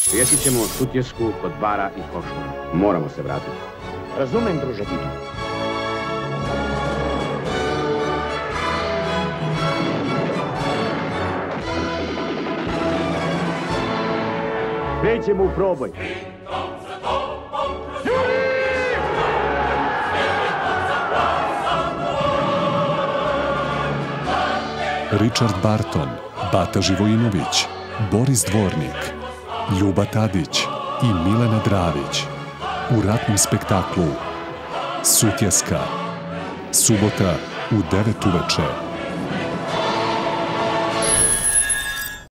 Sjetit ćemo Sutjesku kod Bara i Košura. Moramo se vratiti. Razumem, druže Tito. Krećemo u proboj. Richard Barton, Bata Živojinović, Boris Dvornik, Ljuba Tadić i Milena Dravić u ratnom spektaklu Sutjeska. Subota u 9 uveče.